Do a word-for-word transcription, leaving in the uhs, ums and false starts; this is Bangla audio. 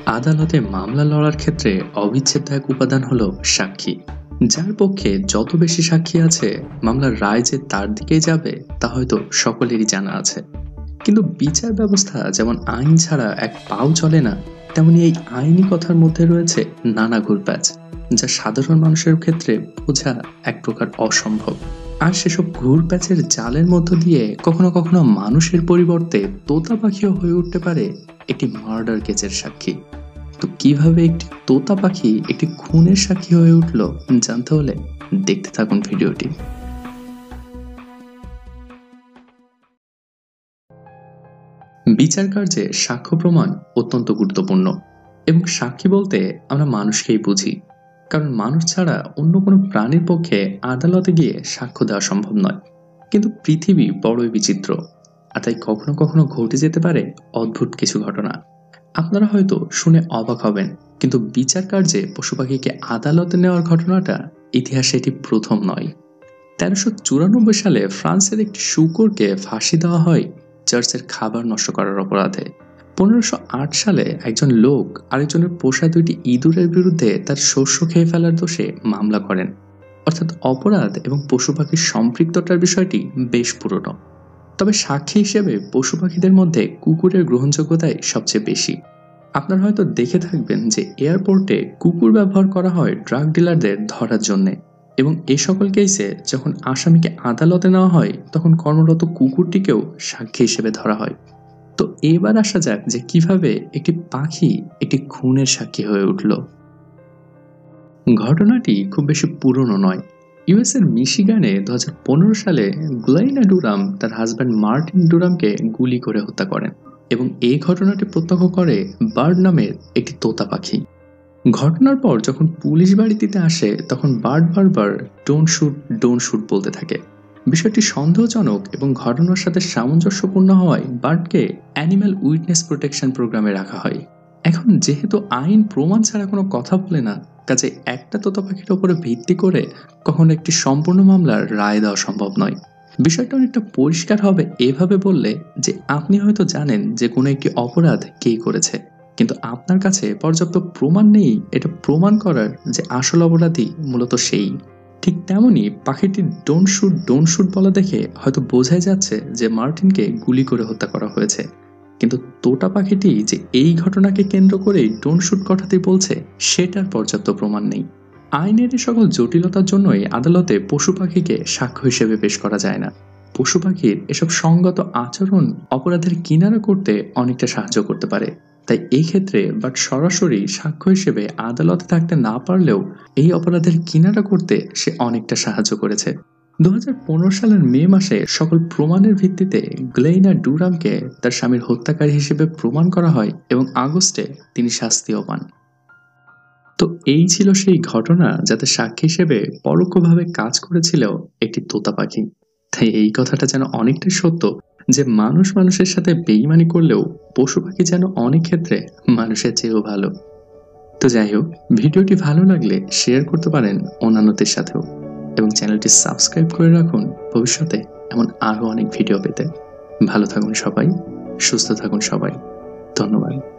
আদালতে মামলা লড়ার ক্ষেত্রে অবিচ্ছেদ্য এক উপাদান হলো সাক্ষী। যার পক্ষে যত বেশি সাক্ষী আছে, মামলার রায় যে তার দিকেই যাবে তা হয়তো সকলেরই জানা আছে। কিন্তু বিচার ব্যবস্থা যেমন আইন ছাড়া এক পাও চলে না, তেমনি এই আইনি কথার মধ্যে রয়েছে নানা ঘুরপ্যাচ, যা সাধারণ মানুষের ক্ষেত্রে বোঝা এক প্রকার অসম্ভব। আর সেসব ঘুরপ্যাচের জালের মধ্য দিয়ে কখনো কখনো মানুষের পরিবর্তে তোতা পাখিও হয়ে উঠতে পারে একটি মার্ডার কেসের সাক্ষী। তো কিভাবে একটি তোতা পাখি একটি খুনের সাক্ষী হয়ে উঠল, জানতে হলে দেখতে থাকুন ভিডিওটি। বিচার কার্যে সাক্ষ্য প্রমাণ অত্যন্ত গুরুত্বপূর্ণ, এবং সাক্ষী বলতে আমরা মানুষকেই বুঝি, কারণ মানুষ ছাড়া অন্য কোনো প্রাণীর পক্ষে আদালতে গিয়ে সাক্ষ্য দেওয়া সম্ভব নয়। কিন্তু পৃথিবী বড়ই বিচিত্র, আর তাই কখনো কখনো ঘটে যেতে পারে অদ্ভুত কিছু ঘটনা। আপনারা হয়তো শুনে অবাক হবেন, কিন্তু বিচার কার্যে পশু পাখিকে আদালতে নেওয়ার ঘটনাটা ইতিহাসে এটি প্রথম নয়। তেরোশো চুরানব্বই সালে ফ্রান্সের একটি শূকরকে ফাঁসি দেওয়া হয় চার্চের খাবার নষ্ট করার অপরাধে। পনেরোশো আট সালে একজন লোক আরেকজনের পোষা দুইটি ইঁদুরের বিরুদ্ধে তার শস্য খেয়ে ফেলার দোষে মামলা করেন। অর্থাৎ অপরাধ এবং পশু পাখির সম্পৃক্ততার বিষয়টি বেশ পুরনো। তবে সাক্ষী হিসেবে পশু পাখিদের মধ্যে কুকুরের গ্রহণযোগ্যতাই সবচেয়ে বেশি। আপনারা হয়তো দেখে থাকবেন যে এয়ারপোর্টে কুকুর ব্যবহার করা হয় ড্রাগ ডিলারদের ধরার জন্য, এবং এ সকল কেসে যখন আসামিকে আদালতে নেওয়া হয় তখন কর্মরত কুকুরটিকেও সাক্ষী হিসেবে ধরা হয়। তো এবার আসা যাক যে কিভাবে একটি পাখি একটি খুনের সাক্ষী হয়ে উঠল। ঘটনাটি খুব বেশি পুরনো নয়। ইউএস এর মিশিগানে দু হাজার পনেরো সালে গ্লেইনা ডুরাম তার হাজব্যান্ড মার্টিন ডুরামকে গুলি করে হত্যা করেন, এবং এই ঘটনাটি প্রত্যক্ষ করে বার্ড নামের একটি তোতা পাখি। ঘটনার পর যখন পুলিশ বাড়িতে আসে তখন বার্ড বারবার ডোন্ট শুট ডোন্ট শুট বলতে থাকে। বিষয়টি সন্দেহজনক এবং ঘটনার সাথে সামঞ্জস্যপূর্ণ হওয়ায় বার্ডকে অ্যানিম্যাল উইটনেস প্রোটেকশন প্রোগ্রামে রাখা হয়। এখন যেহেতু আইন প্রমাণ ছাড়া কোনো কথা বলে না, কাজে একটা তোতা পাখির উপরে ভিত্তি করে কখনো একটি সম্পূর্ণ মামলার রায় দেওয়া সম্ভব নয়। বিষয়টা অনেকটা পরিষ্কার হবে এভাবে বললে যে আপনি হয়তো জানেন যে কোনো একটি অপরাধ কে করেছে, কিন্তু আপনার কাছে পর্যাপ্ত প্রমাণ নেই এটা প্রমাণ করার যে আসল অপরাধী মূলত সেই। ঠিক তেমনই পাখিটি ডোন্ট শুট ডোন্ট শুট বলা দেখে হয়তো বোঝাই যাচ্ছে যে মার্টিনকে গুলি করে হত্যা করা হয়েছে, কিন্তু তোতা পাখিটি যে এই ঘটনাকে কেন্দ্র করেই ডোন্ট শুট কথাটি বলছে সেটার পর্যাপ্ত প্রমাণ নেই। আইনের এই সকল জটিলতার জন্যই আদালতে পশু পাখিকে সাক্ষ্য হিসেবে পেশ করা যায় না। পশু পাখির এসব সঙ্গত আচরণ অপরাধের কিনারা করতে অনেকটা সাহায্য করতে পারে। তাই এই ক্ষেত্রে বাট সরাসরি সাক্ষ্য হিসেবে আদালতে থাকতে না পারলেও এই অপরাধের কিনারা করতে সে অনেকটা সাহায্য করেছে। দু হাজার পনেরো সালের মে মাসে সকল প্রমাণের ভিত্তিতে গ্লেইনা ডুরামকে তার স্বামীর হত্যাকারী হিসেবে প্রমাণ করা হয়, এবং আগস্টে তিনি শাস্তিও পান। তো এই ছিল সেই ঘটনা যাতে সাক্ষী হিসেবে পরোক্ষভাবে কাজ করেছিল একটি তোতা পাখি। তাই এই কথাটা যেন অনেকটাই সত্য যে মানুষ মানুষের সাথে বেইমানি করলেও পশু পাখি যেন অনেক ক্ষেত্রে মানুষের চেয়েও ভালো। তো যাই হোক, ভিডিওটি ভালো লাগলে শেয়ার করতে পারেন অন্যান্যদের সাথেও, এবং চ্যানেলটি সাবস্ক্রাইব করে রাখুন ভবিষ্যতে এমন আরো অনেক ভিডিও পেতে। ভালো থাকুন সবাই, সুস্থ থাকুন সবাই। ধন্যবাদ।